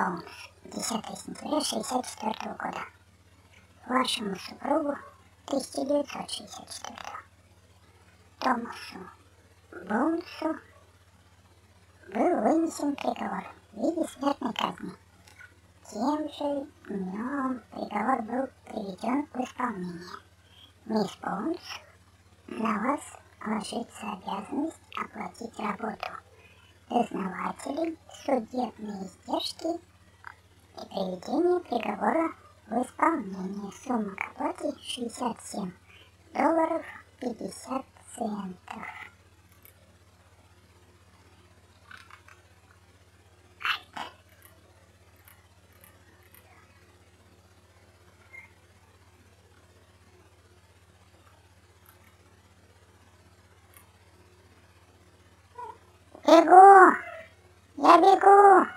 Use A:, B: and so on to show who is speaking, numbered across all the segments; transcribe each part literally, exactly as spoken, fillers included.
A: Боунс, десятое сентября шестьдесят четвёртого года. Вашему супругу тысяча девятьсот шестьдесят четвёртого. Томасу Боунсу был вынесен приговор в виде смертной казни. Тем же днем приговор был приведен в исполнение. Мисс Боунс, на вас ложится обязанность оплатить работу дознавателей, судебные издержки и приведение приговора в исполнение. Сумма к оплате шестьдесят семь долларов пятьдесят центов. Бегу! Я бегу!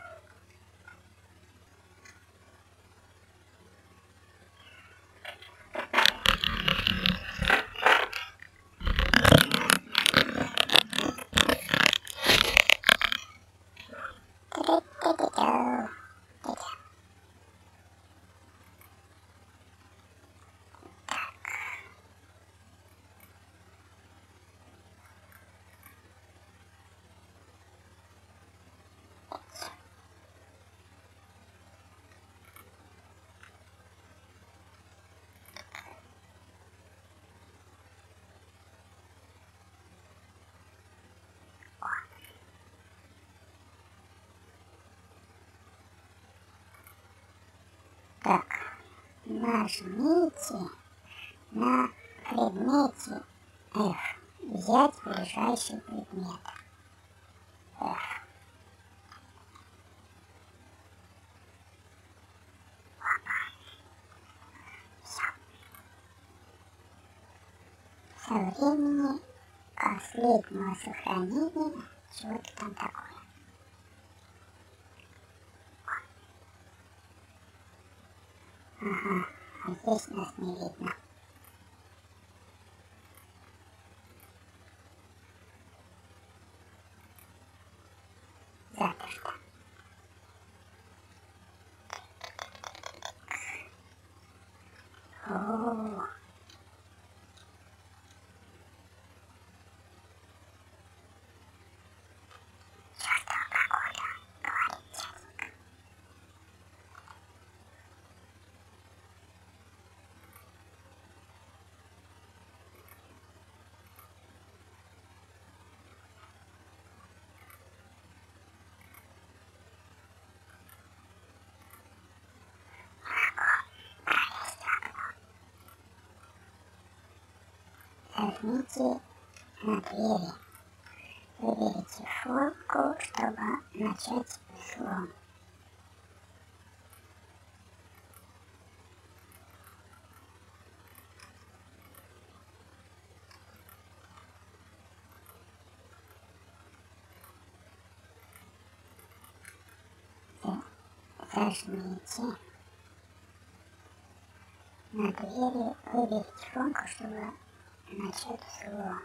A: Так, нажмите на предмете F. Взять ближайший предмет. F. Все. Со времени последнего сохранения чего-то там такое. Ага, а здесь нас не видно. Заперто. О-о-о. Чёртова погода, говорит дяденька. Нажмите на двери. Выберите фотку, чтобы начать взлом. Зажмите на двери, выберите фотку, чтобы начать взлом.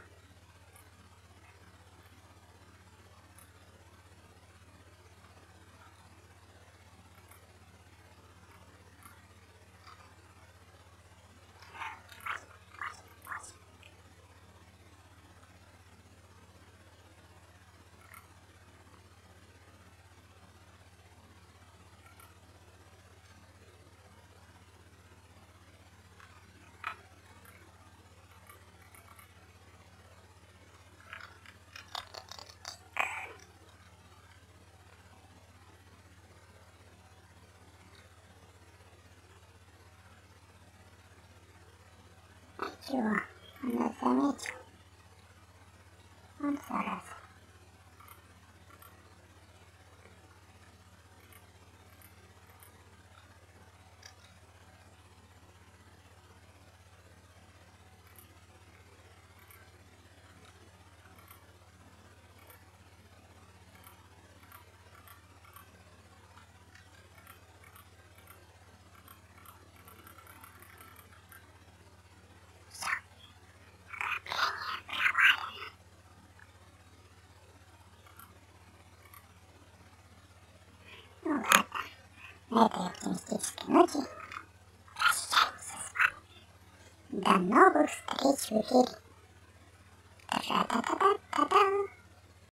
A: Чего? Он нас заметил. Он зараза. На этой оптимистической ноте прощаемся с вами. До новых встреч в эфире. Та-та-та-та-та-та.